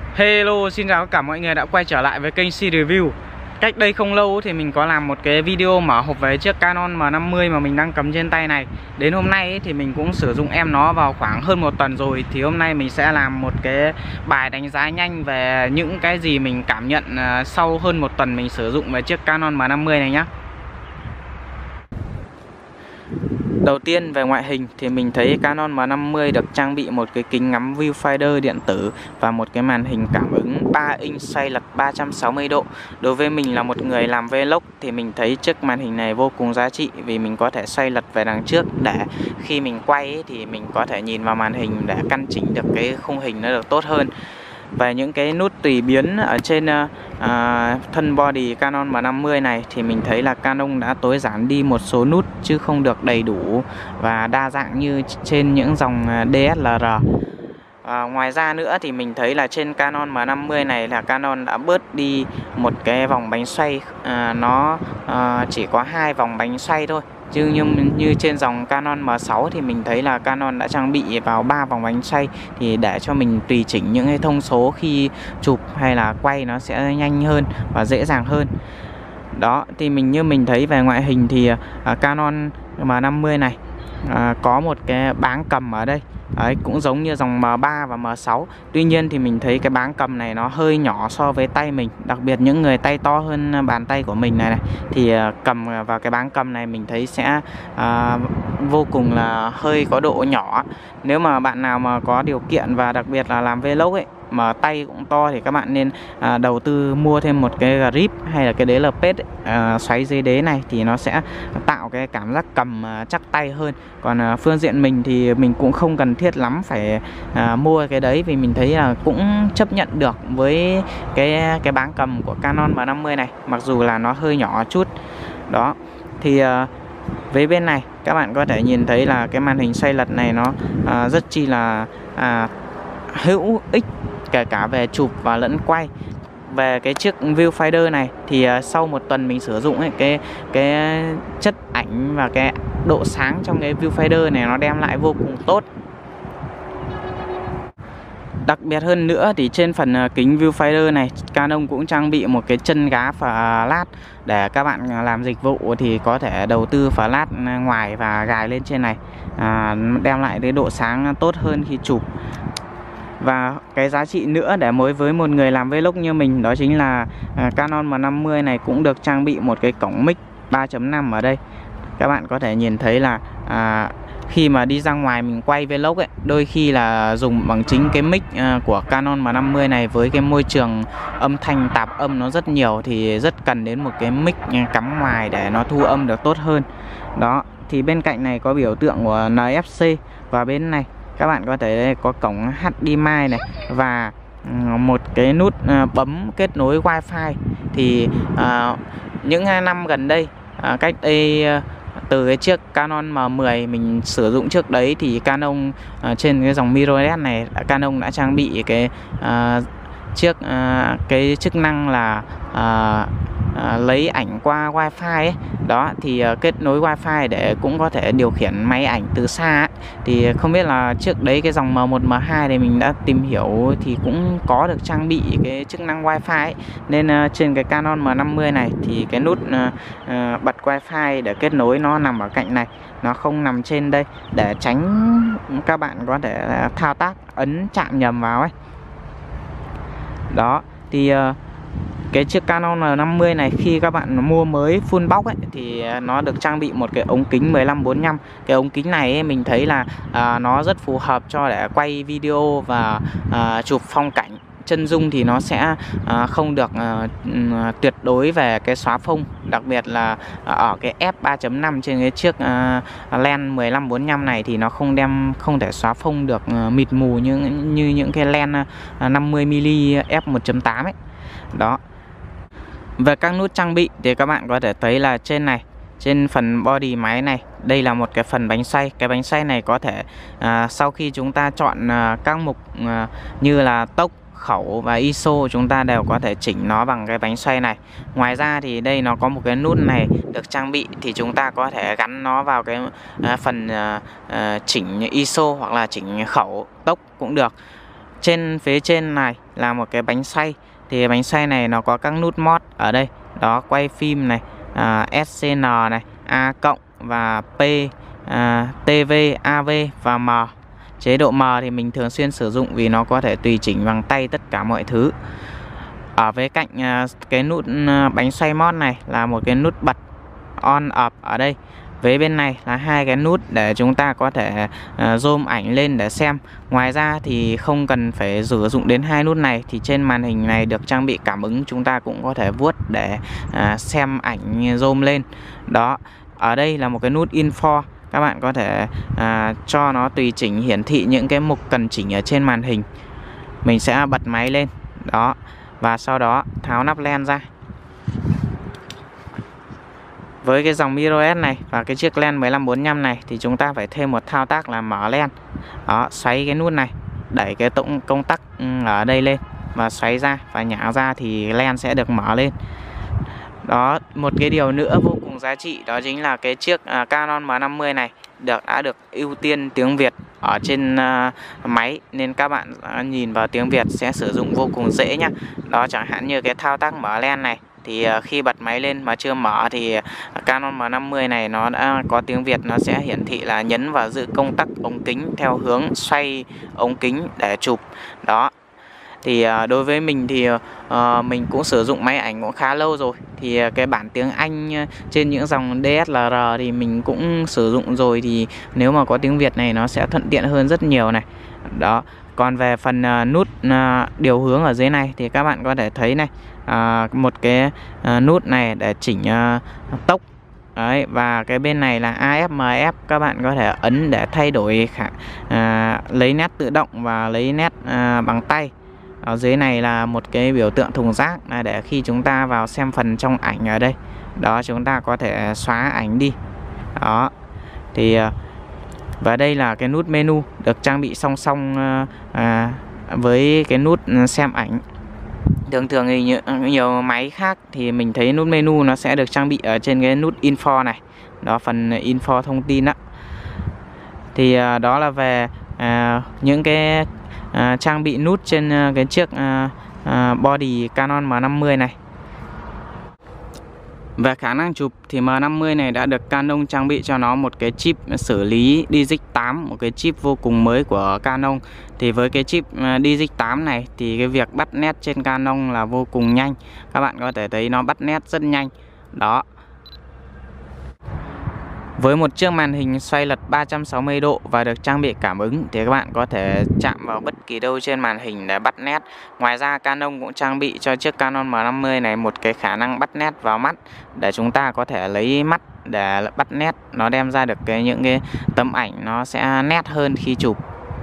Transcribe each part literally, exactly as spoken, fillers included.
Hello, xin chào tất cả mọi người đã quay trở lại với kênh C Review. Cách đây không lâu thì mình có làm một cái video mở hộp về chiếc Canon M năm mươi mà mình đang cầm trên tay này. Đến hôm nay ấy, thì mình cũng sử dụng em nó vào khoảng hơn một tuần rồi. Thì hôm nay mình sẽ làm một cái bài đánh giá nhanh về những cái gì mình cảm nhận sau hơn một tuần mình sử dụng về chiếc Canon M năm mươi này nhé. Đầu tiên về ngoại hình thì mình thấy Canon M năm mươi được trang bị một cái kính ngắm viewfinder điện tử và một cái màn hình cảm ứng ba inch xoay lật ba trăm sáu mươi độ. Đối với mình là một người làm vlog thì mình thấy chiếc màn hình này vô cùng giá trị vì mình có thể xoay lật về đằng trước để khi mình quay ấy, thì mình có thể nhìn vào màn hình để căn chỉnh được cái khung hình nó được tốt hơn. Về những cái nút tùy biến ở trên uh, thân body Canon M năm mươi này thì mình thấy là Canon đã tối giản đi một số nút chứ không được đầy đủ và đa dạng như trên những dòng D S L R. À, ngoài ra nữa thì mình thấy là trên Canon M năm mươi này là Canon đã bớt đi một cái vòng bánh xoay, à, nó à, chỉ có hai vòng bánh xoay thôi. Chứ như, như trên dòng Canon M sáu thì mình thấy là Canon đã trang bị vào ba vòng bánh xoay thì để cho mình tùy chỉnh những cái thông số khi chụp hay là quay nó sẽ nhanh hơn và dễ dàng hơn. Đó, thì mình như mình thấy về ngoại hình thì à, Canon M năm mươi này à, có một cái báng cầm ở đây. Đấy, cũng giống như dòng M ba và M sáu. Tuy nhiên thì mình thấy cái báng cầm này nó hơi nhỏ so với tay mình. Đặc biệt những người tay to hơn bàn tay của mình này này thì cầm vào cái báng cầm này mình thấy sẽ à, vô cùng là hơi có độ nhỏ. Nếu mà bạn nào mà có điều kiện và đặc biệt là làm vlog ấy mà tay cũng to thì các bạn nên à, đầu tư mua thêm một cái grip hay là cái đế lờ pết à, xoáy dưới đế này thì nó sẽ tạo cái cảm giác cầm à, chắc tay hơn. Còn à, phương diện mình thì mình cũng không cần thiết lắm phải à, mua cái đấy vì mình thấy là cũng chấp nhận được với cái cái báng cầm của Canon M năm mươi này, mặc dù là nó hơi nhỏ chút. Đó thì à, với bên này các bạn có thể nhìn thấy là cái màn hình xoay lật này nó à, rất chi là à, hữu ích kể cả về chụp và lẫn quay. Về cái chiếc viewfinder này thì uh, sau một tuần mình sử dụng ấy, cái cái chất ảnh và cái độ sáng trong cái viewfinder này nó đem lại vô cùng tốt. Đặc biệt hơn nữa thì trên phần uh, kính viewfinder này Canon cũng trang bị một cái chân gá flash để các bạn làm dịch vụ thì có thể đầu tư flash ngoài và gài lên trên này, à, đem lại cái độ sáng tốt hơn khi chụp. Và cái giá trị nữa để đối với một người làm vlog như mình đó chính là à, Canon M năm mươi này cũng được trang bị một cái cổng mic ba chấm năm ở đây. Các bạn có thể nhìn thấy là à, khi mà đi ra ngoài mình quay vlog ấy, đôi khi là dùng bằng chính cái mic à, của Canon M năm mươi này với cái môi trường âm thanh tạp âm nó rất nhiều thì rất cần đến một cái mic cắm ngoài để nó thu âm được tốt hơn. Đó, thì bên cạnh này có biểu tượng của N F C và bên này các bạn có thể có cổng H D M I này và một cái nút bấm kết nối Wi-Fi. Thì uh, những năm gần đây, uh, cách đây uh, từ cái chiếc Canon M mười mình sử dụng trước đấy thì Canon uh, trên cái dòng mirrorless này Canon đã trang bị cái uh, chiếc uh, cái chức năng là uh, uh, lấy ảnh qua Wi-Fi ấy. Đó thì uh, kết nối Wi-Fi để cũng có thể điều khiển máy ảnh từ xa ấy. Thì không biết là trước đấy cái dòng M một M hai này mình đã tìm hiểu thì cũng có được trang bị cái chức năng Wi-Fi ấy. Nên uh, trên cái Canon M năm mươi này thì cái nút uh, uh, bật Wi-Fi để kết nối nó nằm ở cạnh này, nó không nằm trên đây để tránh các bạn có thể thao tác ấn chạm nhầm vào ấy. Đó thì uh, cái chiếc Canon M năm mươi này khi các bạn mua mới full box ấy, thì nó được trang bị một cái ống kính mười lăm bốn lăm. Cái ống kính này ấy, mình thấy là à, nó rất phù hợp cho để quay video và à, chụp phong cảnh. Chân dung thì nó sẽ à, không được à, tuyệt đối về cái xóa phông, đặc biệt là à, ở cái F ba chấm năm trên cái chiếc à, lens mười lăm bốn lăm này thì nó không đem không thể xóa phông được à, mịt mù như như những cái lens à, năm mươi mi li F một chấm tám ấy. Đó. Về các nút trang bị thì các bạn có thể thấy là trên này, trên phần body máy này, đây là một cái phần bánh xoay. Cái bánh xoay này có thể à, sau khi chúng ta chọn à, các mục à, như là tốc, khẩu và i ét o chúng ta đều có thể chỉnh nó bằng cái bánh xoay này. Ngoài ra thì đây nó có một cái nút này được trang bị thì chúng ta có thể gắn nó vào cái à, phần à, à, chỉnh i ét o hoặc là chỉnh khẩu, tốc cũng được. trên phía trên này là một cái bánh xoay. Thì bánh xoay này nó có các nút mod ở đây. Đó, quay phim này, à, ét xê en này, A cộng và P, à, tê vê, a vê và M. Chế độ M thì mình thường xuyên sử dụng vì nó có thể tùy chỉnh bằng tay tất cả mọi thứ. Ở phía cạnh à, cái nút à, bánh xoay mod này là một cái nút bật on off ở đây. Với bên này là hai cái nút để chúng ta có thể uh, zoom ảnh lên để xem. Ngoài ra thì không cần phải sử dụng đến hai nút này, thì trên màn hình này được trang bị cảm ứng, chúng ta cũng có thể vuốt để uh, xem ảnh zoom lên. Đó, ở đây là một cái nút info, các bạn có thể uh, cho nó tùy chỉnh hiển thị những cái mục cần chỉnh ở trên màn hình. Mình sẽ bật máy lên. Đó, và sau đó tháo nắp len ra. Với cái dòng mirrorled này và cái chiếc len mười lăm bốn lăm này thì chúng ta phải thêm một thao tác là mở len. Đó, xoáy cái nút này, đẩy cái tổng công tắc ở đây lên và xoáy ra và nhả ra thì len sẽ được mở lên. Đó, một cái điều nữa vô cùng giá trị đó chính là cái chiếc uh, Canon M năm mươi này được đã được ưu tiên tiếng Việt ở trên uh, máy, nên các bạn uh, nhìn vào tiếng Việt sẽ sử dụng vô cùng dễ nhá. Đó, chẳng hạn như cái thao tác mở len này thì uh, khi bật máy lên mà chưa mở thì uh, Canon M năm mươi này nó đã có tiếng Việt, nó sẽ hiển thị là nhấn vào giữ công tắc ống kính theo hướng xoay ống kính để chụp. Đó, thì uh, đối với mình thì uh, mình cũng sử dụng máy ảnh cũng khá lâu rồi, thì uh, cái bản tiếng Anh uh, trên những dòng đê ét lờ rờ thì mình cũng sử dụng rồi, thì nếu mà có tiếng Việt này nó sẽ thuận tiện hơn rất nhiều này. Đó, còn về phần uh, nút uh, điều hướng ở dưới này thì các bạn có thể thấy này, uh, một cái uh, nút này để chỉnh uh, tốc. Đấy, và cái bên này là a ép em ép, các bạn có thể ấn để thay đổi khả, uh, lấy nét tự động và lấy nét uh, bằng tay. Ở dưới này là một cái biểu tượng thùng rác là để khi chúng ta vào xem phần trong ảnh ở đây. Đó, chúng ta có thể xóa ảnh đi. Đó, thì và đây là cái nút menu được trang bị song song à, với cái nút xem ảnh. Thường thường thì nhiều, nhiều máy khác thì mình thấy nút menu nó sẽ được trang bị ở trên cái nút info này. Đó, phần info thông tin đó. Thì à, đó là về à, những cái À, trang bị nút trên uh, cái chiếc uh, uh, body Canon M năm mươi này. Về khả năng chụp thì M năm mươi này đã được Canon trang bị cho nó một cái chip xử lý D Z tám, một cái chip vô cùng mới của Canon. Thì với cái chip D Z tám này thì cái việc bắt nét trên Canon là vô cùng nhanh. Các bạn có thể thấy nó bắt nét rất nhanh. Đó, với một chiếc màn hình xoay lật ba trăm sáu mươi độ và được trang bị cảm ứng thì các bạn có thể chạm vào bất kỳ đâu trên màn hình để bắt nét. Ngoài ra Canon cũng trang bị cho chiếc Canon M năm mươi này một cái khả năng bắt nét vào mắt, để chúng ta có thể lấy mắt để bắt nét, nó đem ra được cái những cái tấm ảnh nó sẽ nét hơn khi chụp.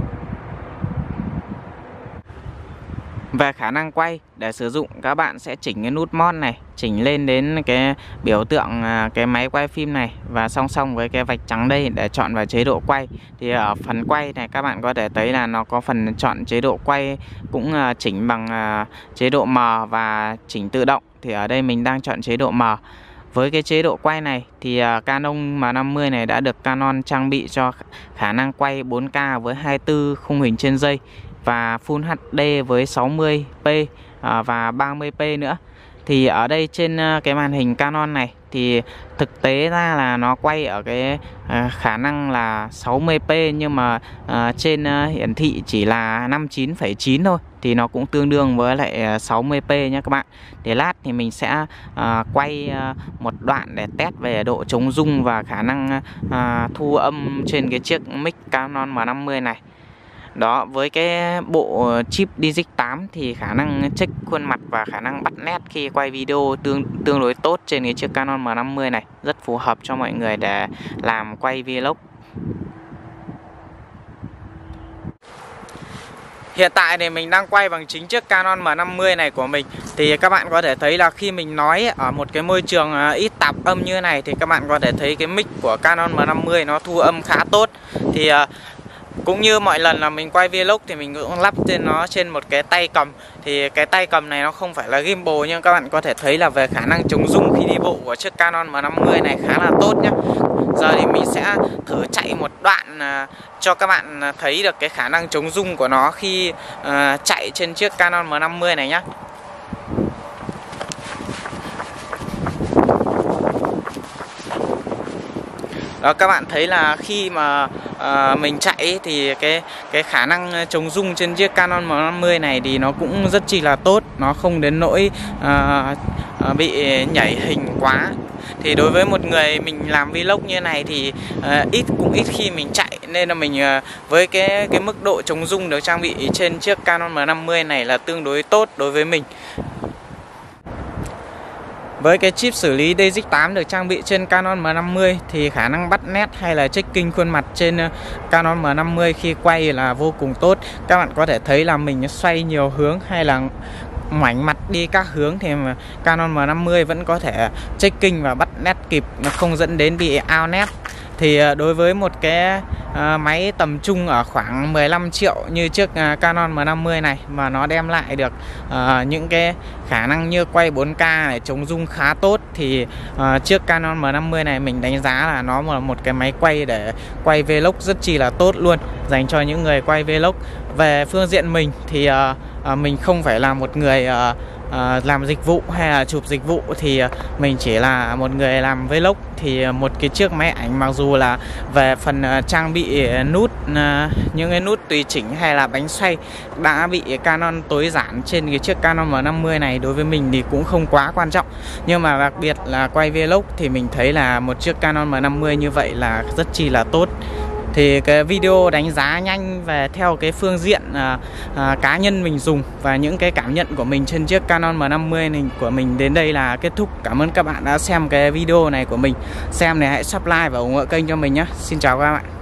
Về khả năng quay, để sử dụng các bạn sẽ chỉnh cái nút mod này, chỉnh lên đến cái biểu tượng cái máy quay phim này và song song với cái vạch trắng đây để chọn vào chế độ quay. Thì ở phần quay này các bạn có thể thấy là nó có phần chọn chế độ quay cũng chỉnh bằng chế độ M và chỉnh tự động. Thì ở đây mình đang chọn chế độ M. Với cái chế độ quay này thì Canon M năm mươi này đã được Canon trang bị cho khả năng quay bốn K với hai mươi tư khung hình trên giây và Full hát đê với sáu mươi p à, và ba mươi p nữa. Thì ở đây trên cái màn hình Canon này thì thực tế ra là nó quay ở cái à, khả năng là sáu mươi p, nhưng mà à, trên à, hiển thị chỉ là năm mươi chín phẩy chín thôi, thì nó cũng tương đương với lại sáu mươi p nhé các bạn. Để lát thì mình sẽ à, quay à, một đoạn để test về độ chống rung và khả năng à, thu âm trên cái chiếc mic Canon M năm mươi này. Đó, với cái bộ chip D Z tám thì khả năng check khuôn mặt và khả năng bắt nét khi quay video tương tương đối tốt trên cái chiếc Canon M năm mươi này, rất phù hợp cho mọi người để làm quay vlog. Hiện tại thì mình đang quay bằng chính chiếc Canon M năm mươi này của mình. Thì các bạn có thể thấy là khi mình nói ở một cái môi trường ít tạp âm như này thì các bạn có thể thấy cái mic của Canon M năm mươi nó thu âm khá tốt. Thì cũng như mọi lần là mình quay vlog thì mình cũng lắp trên nó trên một cái tay cầm. Thì cái tay cầm này nó không phải là gimbal, nhưng các bạn có thể thấy là về khả năng chống rung khi đi bộ của chiếc Canon M năm mươi này khá là tốt nhé. Giờ thì mình sẽ thử chạy một đoạn uh, cho các bạn thấy được cái khả năng chống rung của nó khi uh, chạy trên chiếc Canon M năm mươi này nhé. Đó, các bạn thấy là khi mà uh, mình chạy thì cái cái khả năng chống rung trên chiếc Canon M năm mươi này thì nó cũng rất chi là tốt, nó không đến nỗi uh, uh, bị nhảy hình quá. Thì đối với một người mình làm vlog như này thì uh, ít cũng ít khi mình chạy, nên là mình uh, với cái cái mức độ chống rung được trang bị trên chiếc Canon M năm mươi này là tương đối tốt đối với mình. Với cái chip xử lý Daisy tám được trang bị trên Canon M năm mươi thì khả năng bắt nét hay là checking khuôn mặt trên Canon M năm mươi khi quay là vô cùng tốt. Các bạn có thể thấy là mình xoay nhiều hướng hay là ngoảnh mặt đi các hướng thì mà Canon M năm mươi vẫn có thể checking và bắt nét kịp, nó không dẫn đến bị out nét. Thì đối với một cái uh, máy tầm trung ở khoảng mười lăm triệu như chiếc uh, Canon M năm mươi này mà nó đem lại được uh, những cái khả năng như quay bốn K này, chống rung khá tốt, thì uh, chiếc Canon M năm mươi này mình đánh giá là nó là một cái máy quay để quay vlog rất chi là tốt luôn, dành cho những người quay vlog. Về phương diện mình thì uh, uh, mình không phải là một người uh, À, làm dịch vụ hay là chụp dịch vụ, thì mình chỉ là một người làm vlog. Thì một cái chiếc máy ảnh mặc dù là về phần uh, trang bị nút, uh, những cái nút tùy chỉnh hay là bánh xoay đã bị Canon tối giản trên cái chiếc Canon M năm mươi này, đối với mình thì cũng không quá quan trọng. Nhưng mà đặc biệt là quay vlog thì mình thấy là một chiếc Canon M năm mươi như vậy là rất chi là tốt. Thì cái video đánh giá nhanh về theo cái phương diện à, à, cá nhân mình dùng và những cái cảm nhận của mình trên chiếc Canon M năm mươi này của mình đến đây là kết thúc. Cảm ơn các bạn đã xem cái video này của mình. Xem này hãy subscribe và ủng hộ kênh cho mình nhé. Xin chào các bạn.